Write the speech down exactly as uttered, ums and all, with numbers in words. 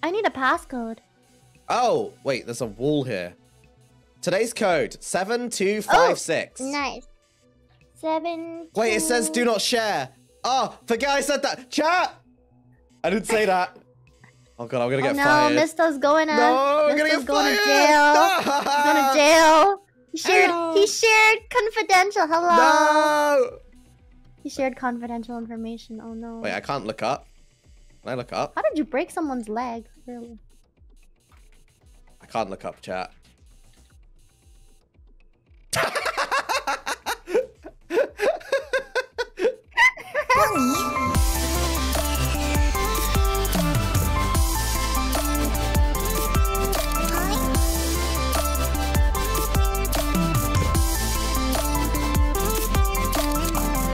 I need a passcode. Oh, wait, there's a wall here. Today's code, seven two five six. Oh, nice. Seven. Wait, it says do not share. Oh, forget I said that. Chat! I didn't say that. Oh god, I'm gonna get oh, no, fired. Mista's going to. No, I'm gonna Mista's get going fired. to jail. No. He's going to jail. He shared. No. He shared confidential. Hello. No! He shared confidential information. Oh no. Wait, I can't look up. Can I look up? How did you break someone's leg? Really? I can't look up, chat. Mommy.